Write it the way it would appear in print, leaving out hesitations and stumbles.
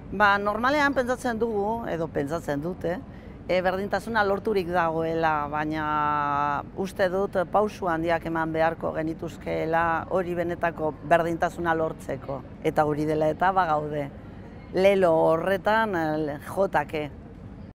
Normalean pentsatzen dugu, edo pentsatzen dute, berdintasuna lorturik dagoela, baina uste dut pausu handiak eman beharko genituzkeela hori benetako berdintasuna lortzeko. Eta hori dela eta bagaude. Lelo horretan jotake.